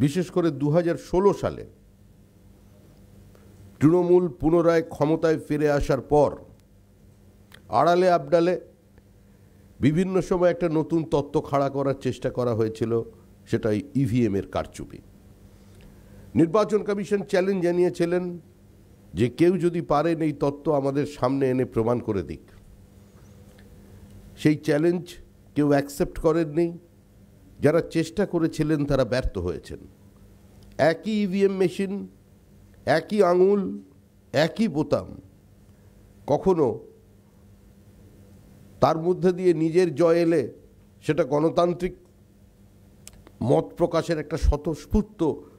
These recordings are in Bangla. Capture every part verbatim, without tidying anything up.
বিশেষ করে দু হাজার ষোলো সালে তৃণমূল পুনরায় ক্ষমতায় ফিরে আসার পর আড়ালে আবডালে বিভিন্ন সময় একটা নতুন তত্ত্ব খাড়া করার চেষ্টা করা হয়েছিল, সেটা ইভিএম এর কারচুপি। নির্বাচন কমিশন চ্যালেঞ্জ জানিয়েছিলেন যে কেউ যদি পারেন এই তত্ত্ব আমাদের সামনে এনে প্রমাণ করে দিক। সেই চ্যালেঞ্জ কেউ অ্যাকসেপ্ট করেননি। যারা চেষ্টা করেছিলেন তারা ব্যর্থ হয়েছেন। একই ইভিএম মেশিন, একই আঙুল, একই বোতাম, কখনো তার মধ্যে দিয়ে নিজের জয় এলে সেটা গণতান্ত্রিক মত প্রকাশের একটা স্বতঃস্ফূর্ত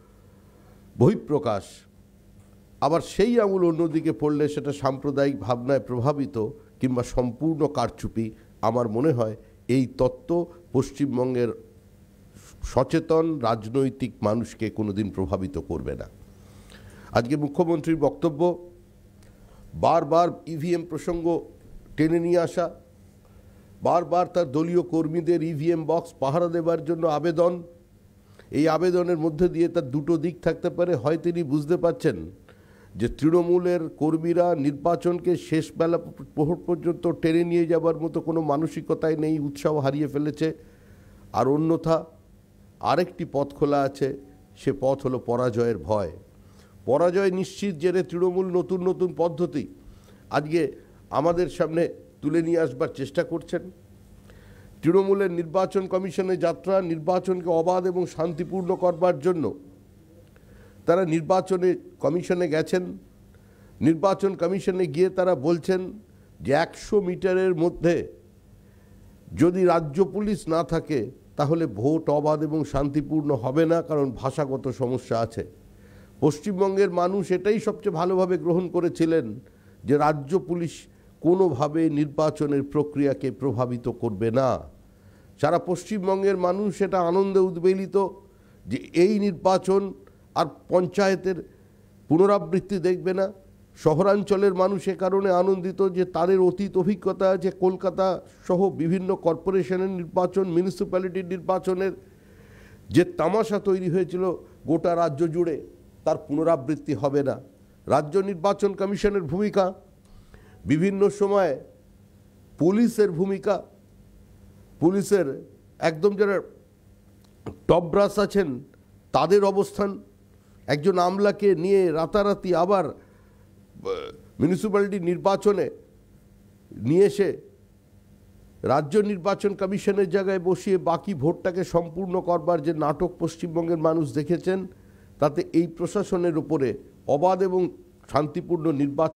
বহিঃপ্রকাশ, আবার সেই আঙুল অন্যদিকে পড়লে সেটা সাম্প্রদায়িক ভাবনায় প্রভাবিত কিংবা সম্পূর্ণ কারচুপি। আমার মনে হয় এই তত্ত্ব পশ্চিমবঙ্গের সচেতন রাজনৈতিক মানুষকে কোনোদিন প্রভাবিত করবে না। আজকে মুখ্যমন্ত্রীর বক্তব্য, বারবার ইভিএম প্রসঙ্গ টেনে নিয়ে আসা, বারবার তার দলীয় কর্মীদের ইভিএম বক্স পাহারা দেবার জন্য আবেদন। এই আবেদনের মধ্যে দিয়ে তার দুটো দিক থাকতে পারে। হয় তিনি বুঝতে পারছেন যে তৃণমূলের কর্মীরা নির্বাচনকে শেষ বেলা প্রহর পর্যন্ত টেনে নিয়ে যাবার মতো কোনো মানসিকতাই নেই, উৎসাহ হারিয়ে ফেলেছে। আর অন্যথা আরেকটি পথ খোলা আছে, সে পথ হলো পরাজয়ের ভয়। পরাজয় নিশ্চিত জেনে তৃণমূল নতুন নতুন পদ্ধতি আজকে আমাদের সামনে তুলে নিয়ে আসবার চেষ্টা করছেন। তৃণমূলের নির্বাচন কমিশনের যাত্রা, নির্বাচনকে অবাধ এবং শান্তিপূর্ণ করবার জন্য তারা নির্বাচনে কমিশনে গেছেন। নির্বাচন কমিশনে গিয়ে তারা বলছেন যে একশো মিটারের মধ্যে যদি রাজ্য পুলিশ না থাকে তাহলে ভোট অবাধ এবং শান্তিপূর্ণ হবে না, কারণ ভাষাগত সমস্যা আছে। পশ্চিমবঙ্গের মানুষ এটাই সবচেয়ে ভালোভাবে গ্রহণ করেছিলেন যে রাজ্য পুলিশ কোনোভাবে নির্বাচনের প্রক্রিয়াকে প্রভাবিত করবে না। সারা পশ্চিমবঙ্গের মানুষ এটা আনন্দে উদ্বেলিত যে এই নির্বাচন আর পঞ্চায়েতের পুনরাবৃত্তি দেখবে না। শহরাঞ্চলের মানুষ এ কারণে আনন্দিত যে তাদের অতীত অভিজ্ঞতা আছে, কলকাতা সহ বিভিন্ন কর্পোরেশনের নির্বাচন, মিউনিসিপ্যালিটির নির্বাচনের যে তামাশা তৈরি হয়েছিল গোটা রাজ্য জুড়ে, তার পুনরাবৃত্তি হবে না। রাজ্য নির্বাচন কমিশনের ভূমিকা, বিভিন্ন সময় পুলিশের ভূমিকা, পুলিশের একদম যারা টপ ব্রাস আছেন তাদের অবস্থান, একজন আমলাকে নিয়ে রাতারাতি আবার মিউনিসিপ্যালিটি নির্বাচনে নিয়ে এসে রাজ্য নির্বাচন কমিশনের জায়গায় বসিয়ে বাকি ভোটটাকে সম্পূর্ণ করবার যে নাটক পশ্চিমবঙ্গের মানুষ দেখেছেন, তাতে এই প্রশাসনের উপরে অবাধ এবং শান্তিপূর্ণ নির্বাচন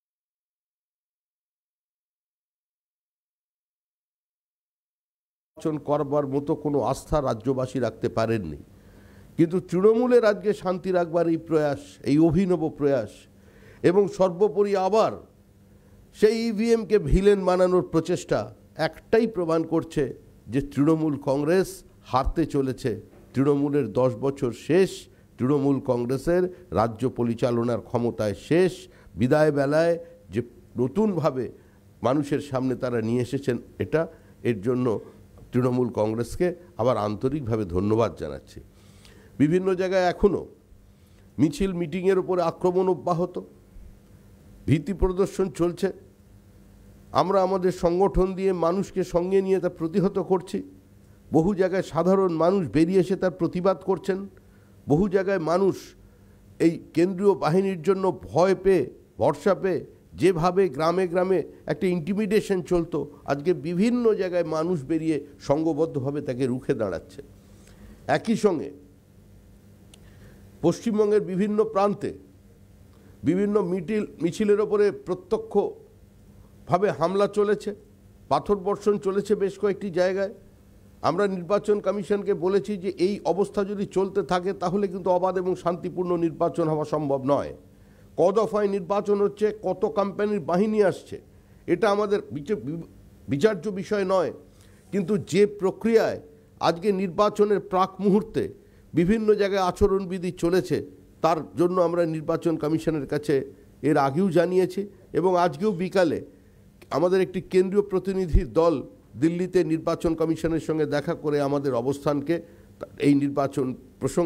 করবার মতো কোনো আস্থা রাজ্যবাসী রাখতে পারেননি। কিন্তু তৃণমূলের আজকে শান্তি রাখবার এই প্রয়াস, এই অভিনব প্রয়াস, এবং সর্বোপরি আবার সেই ইভিএমকে ভিলেন বানানোর প্রচেষ্টা একটাই প্রমাণ করছে যে তৃণমূল কংগ্রেস হারতে চলেছে। তৃণমূলের দশ বছর শেষ, তৃণমূল কংগ্রেসের রাজ্য পরিচালনার ক্ষমতায় শেষ। বিদায় বেলায় যে নতুনভাবে মানুষের সামনে তারা নিয়ে এসেছেন, এটা এর জন্য তৃণমূল কংগ্রেসকে আবার আন্তরিকভাবে ধন্যবাদ জানাচ্ছি। বিভিন্ন জায়গায় এখনও মিছিল মিটিংয়ের উপরে আক্রমণ অব্যাহত, ভীতি প্রদর্শন চলছে। আমরা আমাদের সংগঠন দিয়ে মানুষকে সঙ্গে নিয়ে তা প্রতিহত করছি। বহু জায়গায় সাধারণ মানুষ বেরিয়ে এসে তার প্রতিবাদ করছেন। বহু জায়গায় মানুষ এই কেন্দ্রীয় বাহিনীর জন্য ভয় পেয়ে, ভরসা পেয়ে যেভাবে গ্রামে গ্রামে একটা ইন্টিমিডেশন চলতো, আজকে বিভিন্ন জায়গায় মানুষ বেরিয়ে সংঘবদ্ধভাবে তাকে রুখে দাঁড়াচ্ছে। একই সঙ্গে পশ্চিমবঙ্গের বিভিন্ন প্রান্তে বিভিন্ন মিটিল মিছিলের ওপরে প্রত্যক্ষভাবে হামলা চলেছে, পাথর বর্ষণ চলেছে বেশ কয়েকটি জায়গায়। আমরা নির্বাচন কমিশনকে বলেছি যে এই অবস্থা যদি চলতে থাকে তাহলে কিন্তু অবাধ এবং শান্তিপূর্ণ নির্বাচন হওয়া সম্ভব নয়। ক দফায় নির্বাচন হচ্ছে, কত কোম্পানির বাহিনী আসছে, এটা আমাদের বিচার্য বিষয় নয়। কিন্তু যে প্রক্রিয়ায় আজকে নির্বাচনের প্রাক মুহূর্তে বিভিন্ন জায়গায় আচরণবিধি চলেছে, তার জন্য আমরা নির্বাচন কমিশনের কাছে এর আগেও জানিয়েছি, এবং আজকেও বিকালে আমাদের একটি কেন্দ্রীয় প্রতিনিধির দল দিল্লিতে নির্বাচন কমিশনের সঙ্গে দেখা করে আমাদের অবস্থানকে এই নির্বাচন প্রসঙ্গে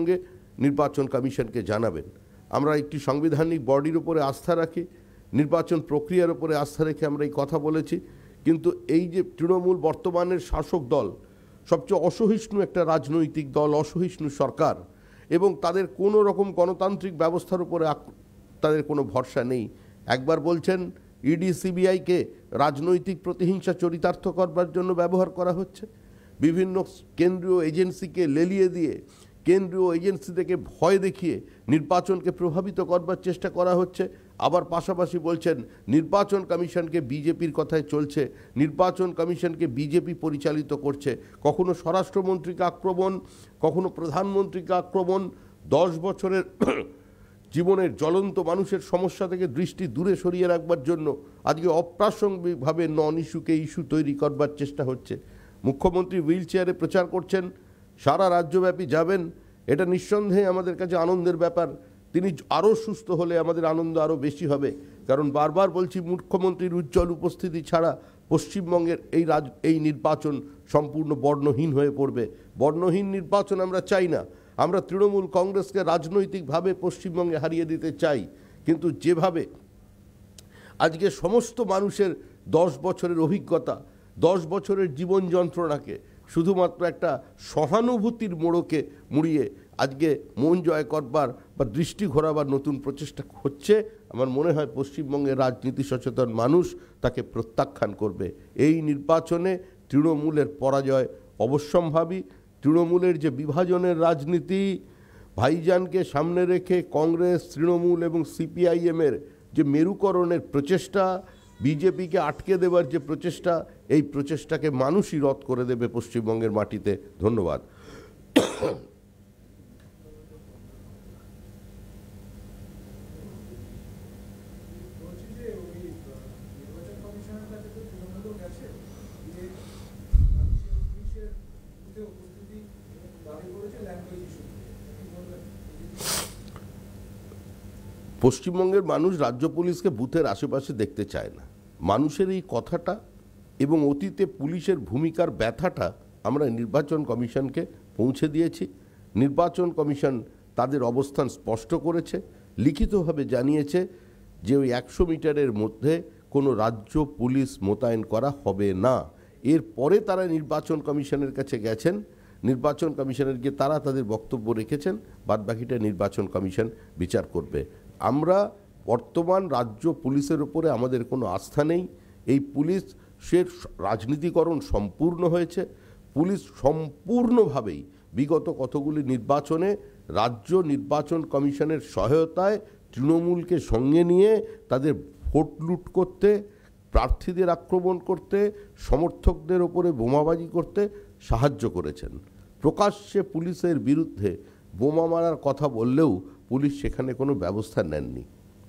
নির্বাচন কমিশনকে জানাবেন। আমরা একটি সাংবিধানিক বডির উপরে আস্থা রাখি, নির্বাচন প্রক্রিয়ার উপরে আস্থা রেখে আমরা এই কথা বলেছি। কিন্তু এই যে তৃণমূল বর্তমানের শাসক দল, সবচেয়ে অসহিষ্ণু একটা রাজনৈতিক দল, অসহিষ্ণু সরকার, এবং তাদের কোনো রকম গণতান্ত্রিক ব্যবস্থার উপরে তাদের কোনো ভরসা নেই। একবার বলছেন ইডি সিবিআইকে রাজনৈতিক প্রতিহিংসা চরিতার্থ করবার জন্য ব্যবহার করা হচ্ছে, বিভিন্ন কেন্দ্রীয় এজেন্সিকে লেলিয়ে দিয়ে, কেন্দ্রীয় এজেন্সি থেকে ভয় দেখিয়ে নির্বাচনকে প্রভাবিত করবার চেষ্টা করা হচ্ছে। আবার পাশাপাশি বলছেন নির্বাচন কমিশনকে বিজেপির কথায় চলছে, নির্বাচন কমিশনকে বিজেপি পরিচালিত করছে। কখনো স্বরাষ্ট্রমন্ত্রীকে আক্রমণ, কখনো প্রধানমন্ত্রীকে আক্রমণ। দশ বছরের জীবনের জ্বলন্ত মানুষের সমস্যা থেকে দৃষ্টি দূরে সরিয়ে রাখবার জন্য আজকে অপ্রাসঙ্গিকভাবে নন ইস্যুকে ইস্যু তৈরি করবার চেষ্টা হচ্ছে। মুখ্যমন্ত্রী হুইল চেয়ারে প্রচার করছেন, সারা রাজ্যব্যাপী যাবেন, এটা নিঃসন্দেহে আমাদের কাছে আনন্দের ব্যাপার। তিনি আরও সুস্থ হলে আমাদের আনন্দ আরও বেশি হবে, কারণ বারবার বলছি মুখ্যমন্ত্রীর উজ্জ্বল উপস্থিতি ছাড়া পশ্চিমবঙ্গের এই রাজ এই নির্বাচন সম্পূর্ণ বর্ণহীন হয়ে পড়বে। বর্ণহীন নির্বাচন আমরা চাই না। আমরা তৃণমূল কংগ্রেসকে রাজনৈতিকভাবে পশ্চিমবঙ্গে হারিয়ে দিতে চাই, কিন্তু যেভাবে আজকে সমস্ত মানুষের দশ বছরের অভিজ্ঞতা, দশ বছরের জীবন যন্ত্রণাকে শুধুমাত্র একটা সহানুভূতির মোড়কে মুড়িয়ে আজকে মন জয় করবার বা দৃষ্টি ঘোরাবার নতুন প্রচেষ্টা হচ্ছে, আমার মনে হয় পশ্চিমবঙ্গের রাজনীতি সচেতন মানুষ তাকে প্রত্যাখ্যান করবে। এই নির্বাচনে তৃণমূলের পরাজয় অবশ্যম্ভাবী। তৃণমূলের যে বিভাজনের রাজনীতি, ভাইজানকে সামনে রেখে কংগ্রেস, তৃণমূল এবং সিপিআইএমের যে মেরুকরণের প্রচেষ্টা, বিজেপিকে আটকে দেবার যে প্রচেষ্টা, এই প্রচেষ্টাকে মানুষই রদ করে দেবে পশ্চিমবঙ্গের মাটিতে। ধন্যবাদ। পশ্চিমবঙ্গের মানুষ রাজ্য পুলিশকে বুথের আশেপাশে দেখতে চায় না। মানুষের এই কথাটা এবং অতীতে পুলিশের ভূমিকার ব্যথাটা আমরা নির্বাচন কমিশনকে পৌঁছে দিয়েছি। নির্বাচন কমিশন তাদের অবস্থান স্পষ্ট করেছে, লিখিতভাবে জানিয়েছে যে ওই একশো মিটারের মধ্যে কোনো রাজ্য পুলিশ মোতায়েন করা হবে না। এরপরে তারা নির্বাচন কমিশনের কাছে গেছেন, নির্বাচন কমিশনের গিয়ে তারা তাদের বক্তব্য রেখেছেন, বাদবাকিটা নির্বাচন কমিশন বিচার করবে। আমরা বর্তমান রাজ্য পুলিশের উপরে আমাদের কোনো আস্থা নেই। এই পুলিশের রাজনীতিকরণ সম্পূর্ণ হয়েছে। পুলিশ সম্পূর্ণভাবেই বিগত কতগুলি নির্বাচনে রাজ্য নির্বাচন কমিশনের সহায়তায় তৃণমূলকে সঙ্গে নিয়ে তাদের ভোট লুট করতে, প্রার্থীদের আক্রমণ করতে, সমর্থকদের ওপরে বোমাবাজি করতে সাহায্য করেছেন। প্রকাশ্যে পুলিশের বিরুদ্ধে বোমা মারার কথা বললেও পুলিশ সেখানে কোনো ব্যবস্থা নেননি।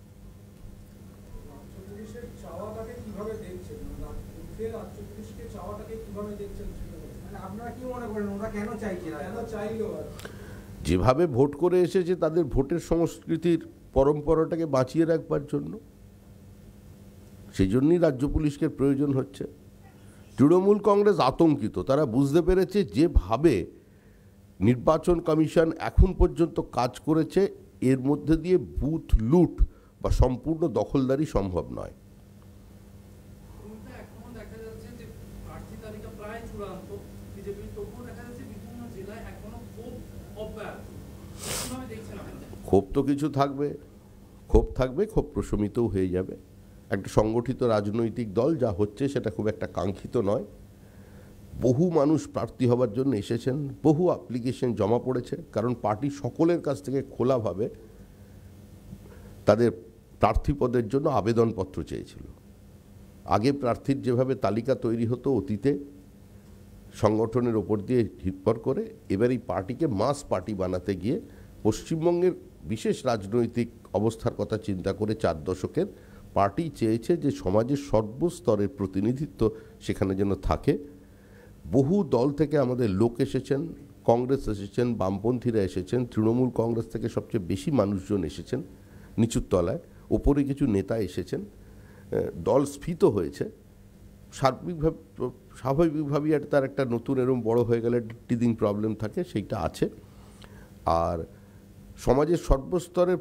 যেভাবে ভোট করে এসেছে তাদের ভোটের সংস্কৃতির পরম্পরাটাকে বাঁচিয়ে রাখবার জন্য, সেই জন্যই রাজ্য পুলিশকে প্রয়োজন হচ্ছে। তৃণমূল কংগ্রেস আতঙ্কিত, তারা বুঝতে পেরেছে যেভাবে নির্বাচন কমিশন এখন পর্যন্ত কাজ করেছে এর মধ্যে দিয়ে বুথ লুট বা সম্পূর্ণ দখলদারি সম্ভব নয়। ক্ষোভ তো কিছু থাকবে, ক্ষোভ থাকবে, ক্ষোভ প্রশমিতও হয়ে যাবে। একটা সংগঠিত রাজনৈতিক দল যা হচ্ছে সেটা খুব একটা কাঙ্ক্ষিত নয়। বহু মানুষ প্রার্থী হবার জন্য এসেছেন, বহু অ্যাপ্লিকেশন জমা পড়েছে, কারণ পার্টি সকলের কাছ থেকে খোলাভাবে তাদের প্রার্থী পদের জন্য আবেদনপত্র চেয়েছিল। আগে প্রার্থীর যেভাবে তালিকা তৈরি হতো অতীতে সংগঠনের ওপর দিয়ে নির্ভর করে, এবার এই পার্টিকে মাস পার্টি বানাতে গিয়ে পশ্চিমবঙ্গের বিশেষ রাজনৈতিক অবস্থার কথা চিন্তা করে চার দশকের পার্টি চেয়েছে যে সমাজের সর্বস্তরের প্রতিনিধিত্ব সেখানে যেন থাকে। বহু দল থেকে আমাদের লোক এসেছেন, কংগ্রেস এসেছেন, বামপন্থীরা এসেছেন, তৃণমূল কংগ্রেস থেকে সবচেয়ে বেশি মানুষজন এসেছেন নিচুর তলায়, ওপরে কিছু নেতা এসেছেন। দল স্ফীত হয়েছে। সার্বিকভাবে স্বাভাবিকভাবেই তার একটা নতুন এরম বড় হয়ে গেলে টিদিং প্রবলেম থাকে, সেইটা আছে। আর সমাজের সর্বস্তরের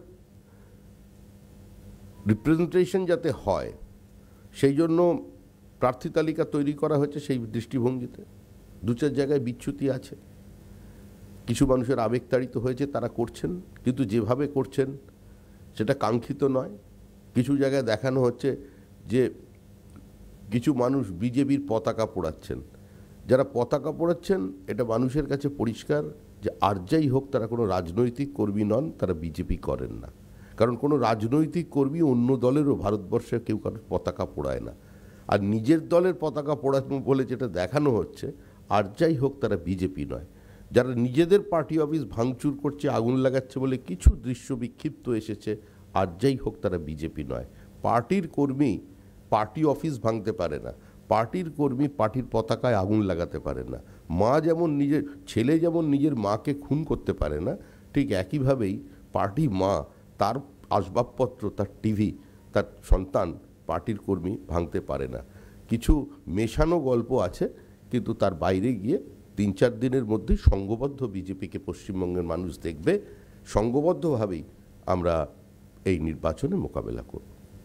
রিপ্রেজেন্টেশন যাতে হয় সেই জন্য প্রার্থী তালিকা তৈরি করা হয়েছে। সেই দৃষ্টিভঙ্গিতে দু চার জায়গায় বিচ্যুতি আছে, কিছু মানুষের আবেগতাড়িত হয়েছে, তারা করছেন, কিন্তু যেভাবে করছেন সেটা কাঙ্ক্ষিত নয়। কিছু জায়গায় দেখানো হচ্ছে যে কিছু মানুষ বিজেপির পতাকা পোড়াচ্ছেন। যারা পতাকা পোড়াচ্ছেন এটা মানুষের কাছে পরিষ্কার যে আর যাই হোক তারা কোনো রাজনৈতিক কর্মী নন, তারা বিজেপি করেন না। কারণ কোনো রাজনৈতিক কর্মী অন্য দলেরও ভারতবর্ষে কেউ কারোর পতাকা পোড়ায় না। আর নিজের দলের পতাকা পোড়ানো বলে যেটা দেখানো হচ্ছে, আর যাই হোক তারা বিজেপি নয়। যারা নিজেদের পার্টি অফিস ভাঙচুর করছে, আগুন লাগাচ্ছে বলে কিছু দৃশ্য বিক্ষিপ্ত এসেছে, আর যাই হোক তারা বিজেপি নয়। পার্টির কর্মী পার্টি অফিস ভাঙতে পারে না, পার্টির কর্মী পার্টির পতাকায় আগুন লাগাতে পারে না। মা যেমন নিজের ছেলে যেমন নিজের মাকে খুন করতে পারে না, ঠিক একইভাবেই পার্টি মা তার আসবাবপত্র, তার টিভি, তার সন্তান পার্টির কর্মী ভাঙতে পারে না। কিছু মেশানো গল্প আছে, কিন্তু তার বাইরে গিয়ে তিন চার দিনের মধ্যেই সংঘবদ্ধ বিজেপিকে পশ্চিমবঙ্গের মানুষ দেখবে। সংঘবদ্ধভাবেই আমরা এই নির্বাচনে মোকাবেলা করব।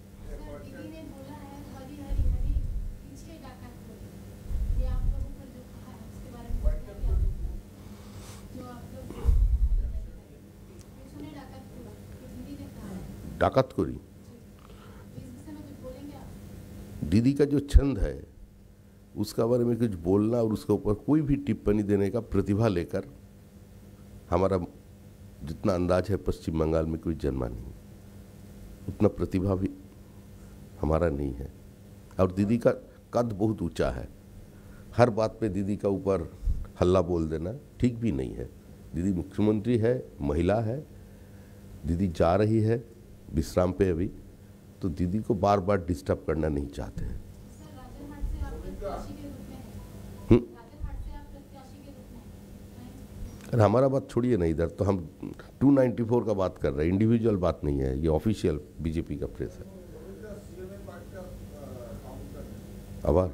डाकत करी दीदी का जो छंद है उसका बारे में कुछ बोलना और उसके ऊपर कोई भी टिप्पणी देने का प्रतिभा लेकर हमारा जितना अंदाज है पश्चिम बंगाल में कोई जन्मा नहीं, उतना प्रतिभा भी हमारा नहीं है। और दीदी का कद बहुत ऊंचा है, हर बात पे दीदी का ऊपर हल्ला बोल देना ठीक भी नहीं है। दीदी मुख्यमंत्री है, महिला है, दीदी जा रही है विश्राम पे अभी, तो दीदी को बार बार डिस्टर्ब करना नहीं चाहते हैं। अरे हमारा बात छोड़िए ना, इधर तो हम टू नाइन्टी फोर का बात कर रहे हैं, इंडिविजुअल बात नहीं है, ये ऑफिशियल बीजेपी का प्रेस है। आभार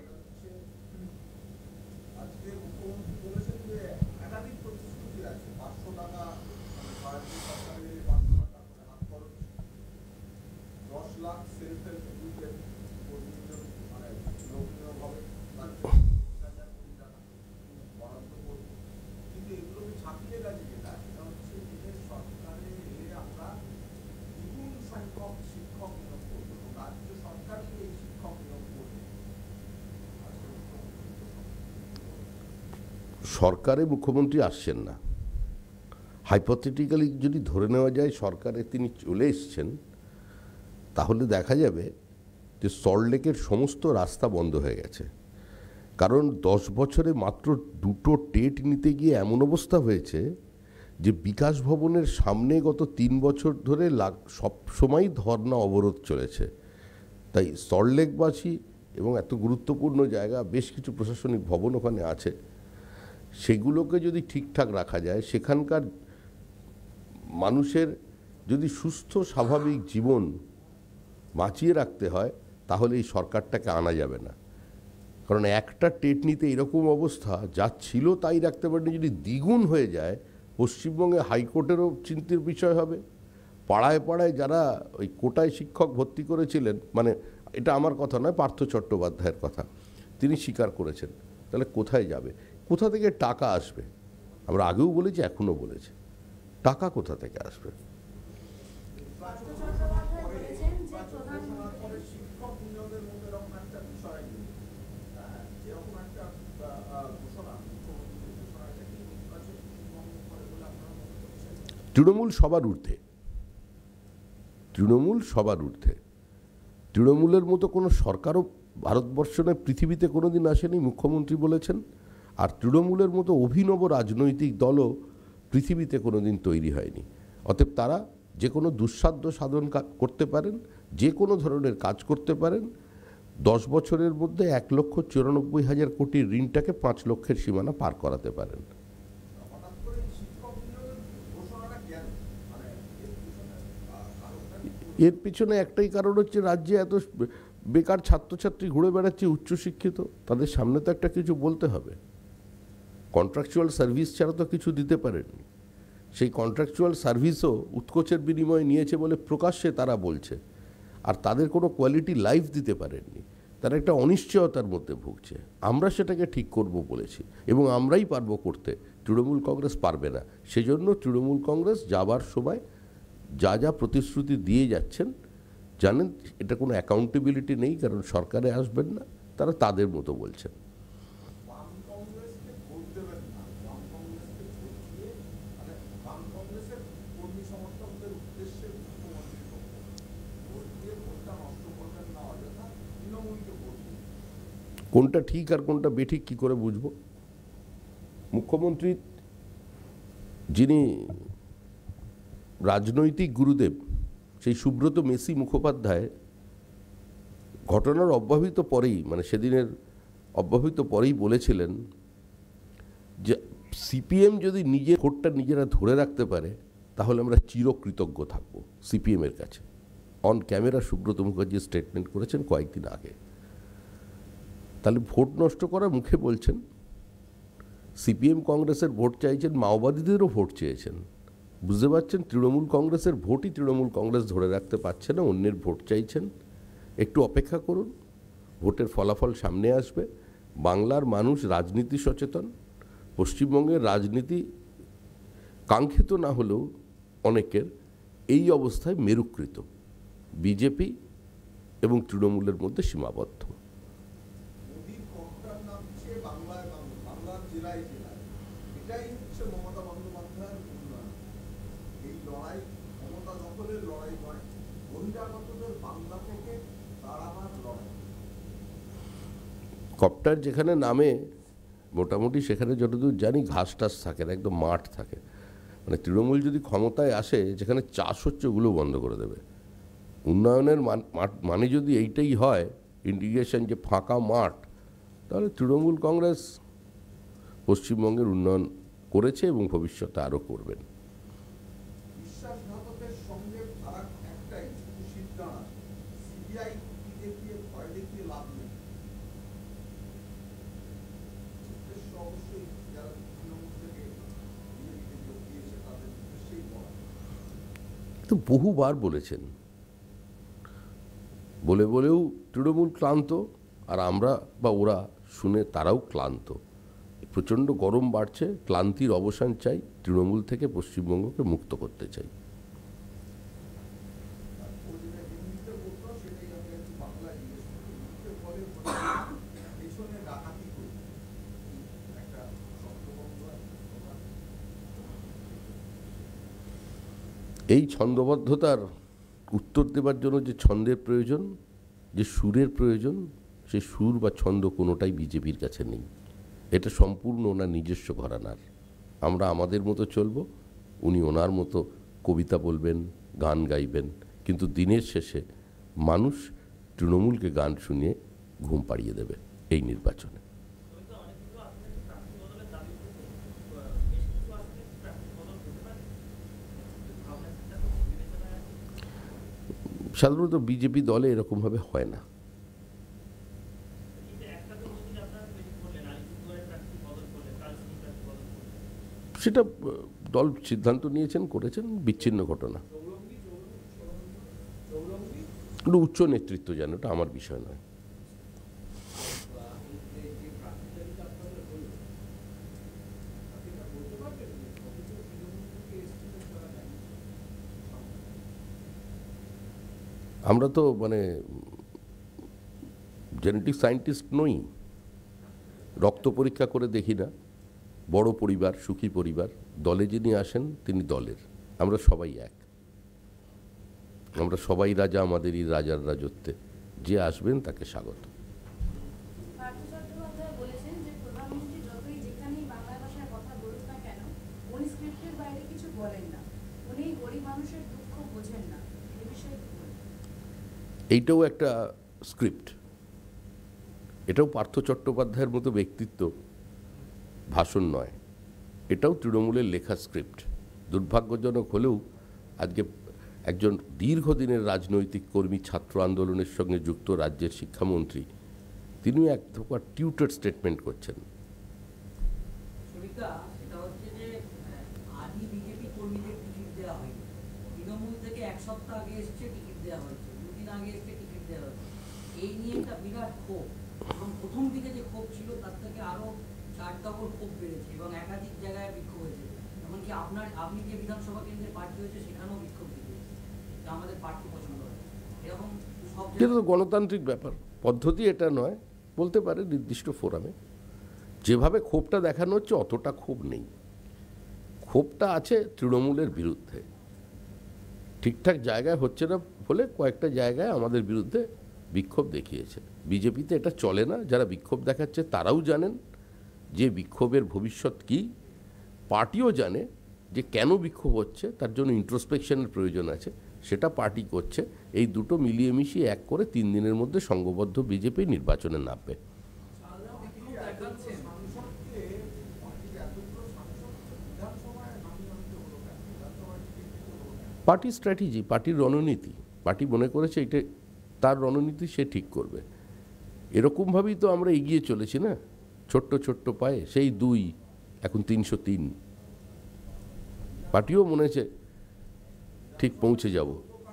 সরকারে মুখ্যমন্ত্রী আসছেন না, হাইপোথেটিক্যালি যদি ধরে নেওয়া যায় সরকারে তিনি চলে এসছেন, তাহলে দেখা যাবে যে সল্টলেকের সমস্ত রাস্তা বন্ধ হয়ে গেছে। কারণ দশ বছরে মাত্র দুটো টেট নিতে গিয়ে এমন অবস্থা হয়েছে যে বিকাশ ভবনের সামনে গত তিন বছর ধরে সব সময় ধর্ণা অবরোধ চলেছে। তাই সল্টলেকবাসী এবং এত গুরুত্বপূর্ণ জায়গা, বেশ কিছু প্রশাসনিক ভবন ওখানে আছে, সেগুলোকে যদি ঠিকঠাক রাখা যায়, সেখানকার মানুষের যদি সুস্থ স্বাভাবিক জীবন বাঁচিয়ে রাখতে হয়, তাহলে এই সরকারটাকে আনা যাবে না। কারণ একটা টেট নিতে এরকম অবস্থা, যা ছিল তাই রাখতে পারেনি, যদি দ্বিগুণ হয়ে যায় পশ্চিমবঙ্গে হাইকোর্টেরও চিন্তার বিষয় হবে। পাড়ায় পাড়ায় যারা ওই কোটায় শিক্ষক ভর্তি করেছিলেন, মানে এটা আমার কথা নয়, পার্থ চট্টোপাধ্যায়ের কথা, তিনি স্বীকার করেছেন, তাহলে কোথায় যাবে? কোথা থেকে টাকা আসবে? আমরা আগেও বলেছি, এখনও বলেছি, টাকা কোথা থেকে আসবে? তৃণমূল সবার ঊর্ধ্বে, তৃণমূল সবার ঊর্ধ্বে। তৃণমূলের মতো কোনো সরকারও ভারতবর্ষ নয়, পৃথিবীতে কোনোদিন আসেনি, মুখ্যমন্ত্রী বলেছেন। আর তৃণমূলের মতো অভিনব রাজনৈতিক দলও পৃথিবীতে কোনোদিন তৈরি হয়নি। অতএব তারা যে কোনো দুঃসাধ্য সাধন করতে পারেন, যে কোনো ধরনের কাজ করতে পারেন। দশ বছরের মধ্যে এক লক্ষ চুরানব্বই হাজার কোটির ঋণটাকে পাঁচ লক্ষের সীমানা পার করাতে পারেন। এর পিছনে একটাই কারণ হচ্ছে, রাজ্যে এত বেকার ছাত্রছাত্রী ঘুরে বেড়াচ্ছে উচ্চশিক্ষিত, তাদের সামনে তো একটা কিছু বলতে হবে। কন্ট্রাকচুয়াল সার্ভিস ছাড়া তো কিছু দিতে পারেননি। সেই কন্ট্রাকচুয়াল সার্ভিসও উৎকোচের বিনিময়ে নিয়েছে বলে প্রকাশ্যে তারা বলছে, আর তাদের কোনো কোয়ালিটি লাইফ দিতে পারেননি। তারা একটা অনিশ্চয়তার মধ্যে ভুগছে। আমরা সেটাকে ঠিক করব বলেছি এবং আমরাই পারবো করতে, তৃণমূল কংগ্রেস পারবে না। সেজন্য তৃণমূল কংগ্রেস যাবার সময় যা যা প্রতিশ্রুতি দিয়ে যাচ্ছেন, জানেন এটা কোনো অ্যাকাউন্টেবিলিটি নেই, কারণ সরকারে আসবেন না, তারা তাদের মতো বলছেন। কোনটা ঠিক আর কোনটা বেঠিক কি করে বুঝবো? মুখ্যমন্ত্রী যিনি রাজনৈতিক গুরুদেব, সেই সুব্রত মেসি মুখোপাধ্যায় ঘটনার অব্যবহিত পরেই, মানে সেদিনের অব্যবহিত পরেই বলেছিলেন যে সিপিএম যদি নিজের ভোটটা নিজেরা ধরে রাখতে পারে তাহলে আমরা চিরকৃতজ্ঞ থাকবো সিপিএমের কাছে। On camera Subrata Mukherjee statement করেছেন কয়েকদিন আগে। তাহলে ভোট নষ্ট করা মুখে বলছেন, সিপিএম কংগ্রেসের ভোট চাইছেন, মাওবাদীদেরও ভোট চেয়েছেন। বুঝতে পারছেন তৃণমূল কংগ্রেসের ভোটই তৃণমূল কংগ্রেস ধরে রাখতে পারছে না, অন্যের ভোট চাইছেন। একটু অপেক্ষা করুন, ভোটের ফলাফল সামনে আসবে। বাংলার মানুষ রাজনীতি সচেতন, পশ্চিমবঙ্গের রাজনীতি কাঙ্ক্ষিত না হলেও অনেকের এই অবস্থায় মেরুকৃত, বিজেপি এবং তৃণমূলের মধ্যে সীমাবদ্ধ। কপ্টার যেখানে নামে মোটামুটি সেখানে যতদূর জানি ঘাস টাস থাকে না, একদম মাঠ থাকে। মানে তৃণমূল যদি ক্ষমতায় আসে, যেখানে চাষ হচ্ছে ওগুলো বন্ধ করে দেবে। উন্নয়নের মানে যদি এইটাই হয়, ইন্টিগ্রেশন, যে ফাঁকা মাঠ, তাহলে তৃণমূল কংগ্রেস পশ্চিমবঙ্গের উন্নয়ন করেছে এবং ভবিষ্যতে আরও করবেন। তো বহুবার বলেছেন, বলে বলেও তৃণমূল ক্লান্ত, আর আমরা বা ওরা শুনে তারাও ক্লান্ত। প্রচণ্ড গরম বাড়ছে, ক্লান্তির অবসান চাই, তৃণমূল থেকে পশ্চিমবঙ্গকে মুক্ত করতে চাই। এই ছন্দবদ্ধতার উত্তর দেবার জন্য যে ছন্দের প্রয়োজন, যে সুরের প্রয়োজন, সেই সুর বা ছন্দ কোনোটাই বিজেপির কাছে নেই। এটা সম্পূর্ণ ওনার নিজস্ব ঘরানার। আমরা আমাদের মতো চলব, উনি ওনার মতো কবিতা বলবেন, গান গাইবেন, কিন্তু দিনের শেষে মানুষ তৃণমূলকে গান শুনিয়ে ঘুম পাড়িয়ে দেবে এই নির্বাচনে। সাধারণত বিজেপি দলে এরকমভাবে হয় না। সেটা দল সিদ্ধান্ত নিয়েছেন, করেছেন, বিচ্ছিন্ন ঘটনা। উচ্চ নেতৃত্ব জানে, ওটা আমার বিষয় নয়। আমরা তো মানে জেনেটিক সায়েন্টিস্ট নই, রক্ত পরীক্ষা করে দেখি না। বড় পরিবার, সুখী পরিবার, দলে যিনি আসেন তিনি দলের, আমরা সবাই এক, আমরা সবাই রাজা আমাদেরই রাজার রাজত্বে, যে আসবেন তাকে স্বাগত। এইটাও একটা স্ক্রিপ্ট, এটাও পার্থ চট্টোপাধ্যায়ের মতো ব্যক্তিত্ব, ভাষণ নয়, এটাও তৃণমূলের লেখা স্ক্রিপ্ট। দুর্ভাগ্যজনক হলেও আজকে একজন দীর্ঘদিনের রাজনৈতিক কর্মী, ছাত্র আন্দোলনের সঙ্গে যুক্ত রাজ্যের শিক্ষামন্ত্রী, তিনিও এক প্রকার টিউটার স্টেটমেন্ট করছেন। সপ্তাহ আগে এসছে টিকিট দেওয়া হয়েছে, দুদিন আগে এসছে টিকিট দেওয়া হয়েছে, এই নিয়ে একটা বিরাট ক্ষোভ, এবং প্রথম দিকে যে ক্ষোভ ছিল তার থেকে আরো চার ডবল ক্ষোভ বেড়েছে এবং একাধিক জায়গায় বিক্ষোভ হয়েছে। এমনকি আপনার আপনি যে বিধানসভা কেন্দ্রে প্রার্থী হয়েছে সেখানেও বিক্ষোভ দিয়েছে, আমাদের প্রার্থী পছন্দ হয় এরকম সব। এটা তো গণতান্ত্রিক ব্যাপার, পদ্ধতি এটা নয়, বলতে পারে নির্দিষ্ট ফোরামে। যেভাবে ক্ষোভটা দেখানো হচ্ছে অতটা ক্ষোভ নেই, ক্ষোভটা আছে তৃণমূলের বিরুদ্ধে। ঠিকঠাক জায়গায় হচ্ছে না বলে কয়েকটা জায়গায় আমাদের বিরুদ্ধে বিক্ষোভ দেখিয়েছে। বিজেপিতে এটা চলে না, যারা বিক্ষোভ দেখাচ্ছে তারাও জানেন যে বিক্ষোভের ভবিষ্যৎ কী, পার্টিও জানে যে কেন বিক্ষোভ হচ্ছে, তার জন্য ইন্ট্রোস্পেকশনের প্রয়োজন আছে, সেটা পার্টি করছে। এই দুটো মিলিয়ে মিশিয়ে এক করে তিন দিনের মধ্যে সংঘবদ্ধ বিজেপি নির্বাচনে নামবে। পার্টির স্ট্র্যাটেজি, পার্টির রণনীতি, পার্টি মনে করেছে এটা তার রণনীতি, সে ঠিক করবে। এরকমভাবেই তো আমরা এগিয়ে চলেছি না, ছোট্ট ছোট্ট পায়ে, সেই দুই এখন তিনশো তিন। পার্টিও মনে হচ্ছে ঠিক পৌঁছে যাব।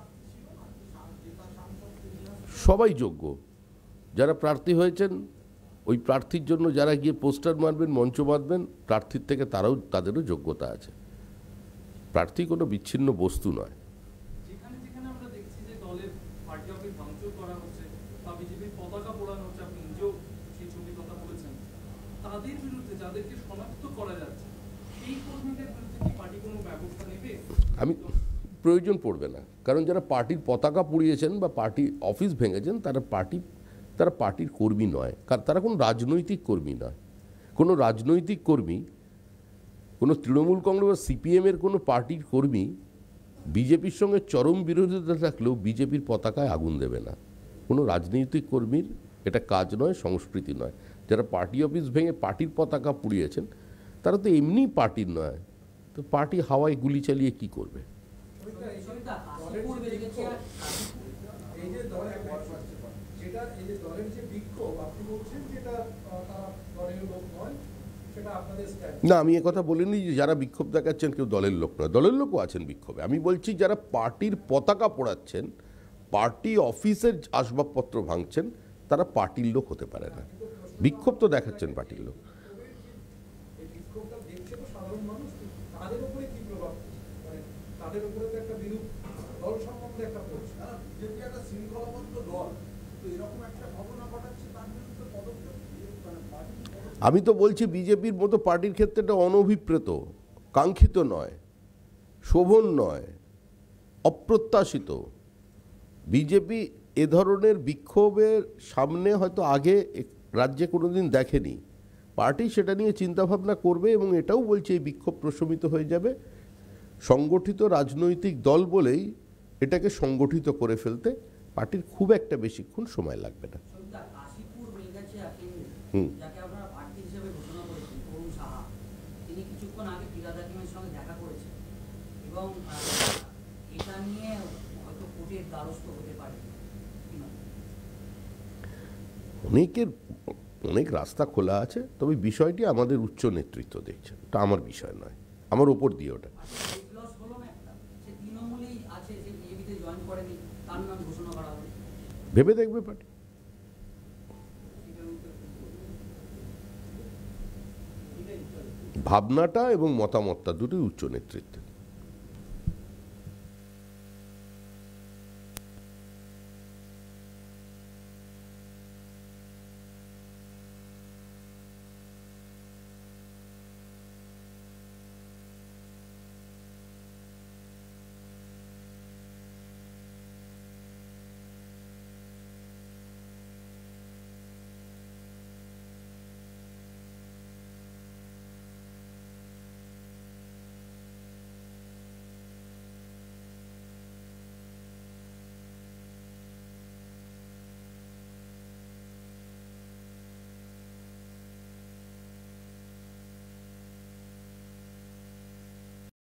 সবাই যোগ্য, যারা প্রার্থী হয়েছেন ওই প্রার্থীর জন্য যারা গিয়ে পোস্টার মারবেন, মঞ্চ বাঁধবেন, প্রার্থীর থেকে তারাও, তাদেরও যোগ্যতা আছে। প্রার্থী কোনো বিচ্ছিন্ন বস্তু নয়। যেখানে যেখানে আমরা দেখছি যে দলের পার্টি অফিস ভাঙচুর করা হচ্ছে বা বিজেপির পতাকা পোড়ানো হচ্ছে, আপনি নিজেও সেই ছবির কথা বলেছেন, তাদের বিরুদ্ধে যাদেরকে শনাক্ত করা যাচ্ছে সেই কর্মীদের বিরুদ্ধে কি পার্টি কোনো ব্যবস্থা নেবে? আমি প্রয়োজন পড়বে না, কারণ যারা পার্টির পতাকা পুড়িয়েছেন বা পার্টি অফিস ভেঙেছেন তারা পার্টি তারা পার্টির কর্মী নয়, কারণ তারা কোনো রাজনৈতিক কর্মী নয়। কোনো রাজনৈতিক কর্মী, কোনো তৃণমূল কংগ্রেস বা সিপিএমের কোনো পার্টির কর্মী বিজেপির সঙ্গে চরম বিরোধিতা থাকলেও বিজেপির পতাকায় আগুন দেবে না। কোনো রাজনৈতিক কর্মীর এটা কাজ নয়, সংস্কৃতি নয়। যারা পার্টি অফিস ভেঙে পার্টির পতাকা পুড়িয়েছেন তারা তো এমনি পার্টির নয়, তো পার্টি হাওয়ায় গুলি চালিয়ে কি করবে? না, আমি কথা বলিনি যে যারা বিক্ষোভ দেখাচ্ছেন কেউ দলের লোক নয়, দলের লোকও আছেন বিক্ষোভে। আমি বলছি যারা পার্টির পতাকা পোড়াচ্ছেন, পার্টি অফিসের আসবাবপত্র ভাঙছেন, তারা পার্টির লোক হতে পারে না। বিক্ষোভ তো দেখাচ্ছেন পার্টির লোক। আমি তো বলছি বিজেপির মতো পার্টির ক্ষেত্রে এটা অনভিপ্রেত, কাঙ্ক্ষিত নয়, শোভন নয়, অপ্রত্যাশিত। বিজেপি এ ধরনের বিক্ষোভের সামনে হয়তো আগে রাজ্যে কোনোদিন দেখেনি। পার্টি সেটা নিয়ে চিন্তাভাবনা করবে এবং এটাও বলছে এই বিক্ষোভ প্রশমিত হয়ে যাবে। সংগঠিত রাজনৈতিক দল বলেই এটাকে সংগঠিত করে ফেলতে পার্টির খুব একটা বেশিক্ষণ সময় লাগবে না। হুম অনেকের অনেক রাস্তা খোলা আছে, তবে বিষয়টি আমাদের উচ্চ নেতৃত্ব দেখছে, এটা আমার বিষয় নয়, আমার উপর দিয়ে ওটা। ভেবে দেখবে পার্টি, ভাবনাটা এবং মতামতটা দুটোই উচ্চ নেতৃত্বের।